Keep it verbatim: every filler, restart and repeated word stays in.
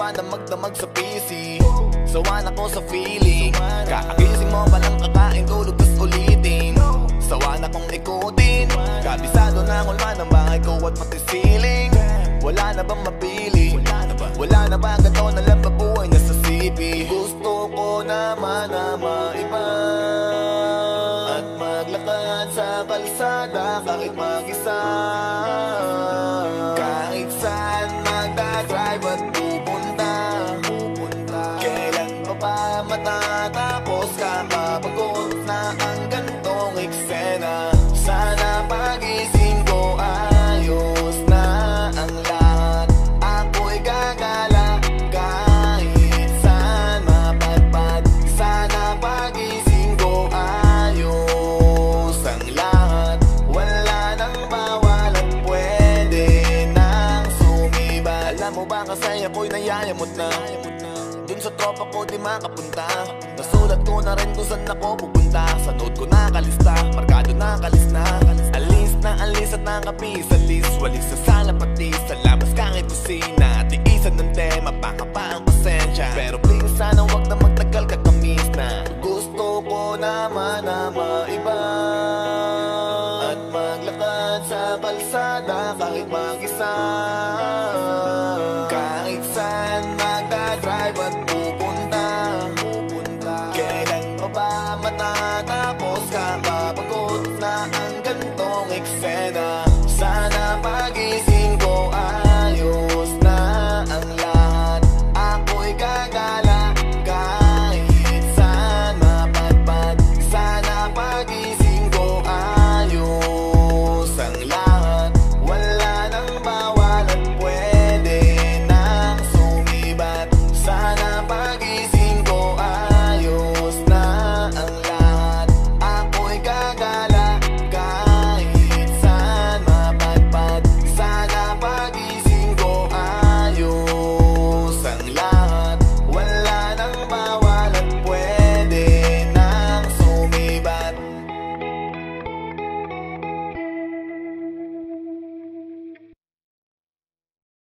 pa na magdamag sa P C. Sawa na ko sa feeling, kakagising mo palang kakain, tulog tas ulitin. Sawa na kong ikutin, kabisado na kulma ng bahay ko at pati ceiling. Wala na bang mapili? Wala na ba ganito na lang mabuhay na sa C P? Gusto ko naman na maiba at maglakad sa kalsada kahit mag-isa. Kahit saan magdadrive at pupunta, kailan pa ba matatapos? Kakapagod na ang gantong eksena. Sana pagising ko ayos na ang lahat. Ako'y gagala kahit saan mapadpad. Sana pagising ko ayos ang lahat. Wala nang bawal at pwede nang sumiba. Alam mo ba kasi ako'y nayayamot na dun sa tropa ko di makapunta. Nasulat ko na rin kung saan ako pupunta. Sa note ko nakalista, markado nakalis na. Alis na alis at nakapis sa list. Walis sa sala pati sa labas kahit kusina. Tiisan ng tema, baka pa ang pasensya. Pero please sana wag na magtagal kakamis na. Gusto ko naman na maiba at maglakad sa kalsada kahit mag-isa. Kahit